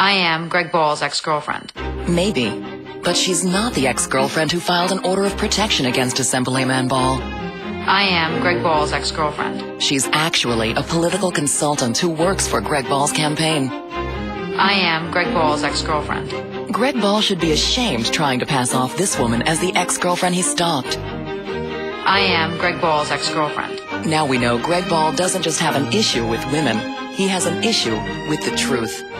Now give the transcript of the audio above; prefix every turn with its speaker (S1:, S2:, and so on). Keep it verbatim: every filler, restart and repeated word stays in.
S1: I am Greg Ball's ex-girlfriend.
S2: Maybe, but she's not the ex-girlfriend who filed an order of protection against Assemblyman Ball.
S1: I am Greg Ball's ex-girlfriend.
S2: She's actually a political consultant who works for Greg Ball's campaign.
S1: I am Greg Ball's ex-girlfriend.
S2: Greg Ball should be ashamed trying to pass off this woman as the ex-girlfriend he stalked.
S1: I am Greg Ball's ex-girlfriend.
S2: Now we know Greg Ball doesn't just have an issue with women. He has an issue with the truth.